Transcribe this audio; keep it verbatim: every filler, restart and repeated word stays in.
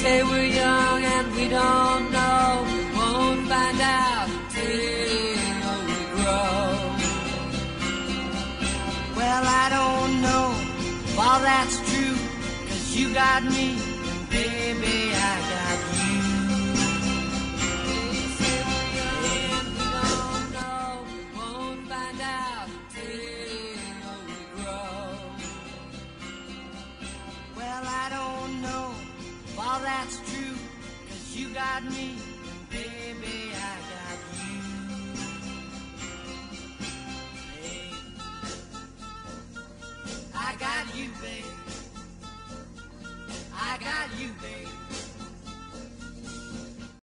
say we're young and we don't know, won't find out till we grow. Well, I don't know if all that's true, 'cause you got me, and baby, I got you. Say we're young and we don't know, won't find out till we grow. Well, I don't know if all that's true, 'cause you got me, and baby, I got you. Hey, I got you, babe. I got you, babe.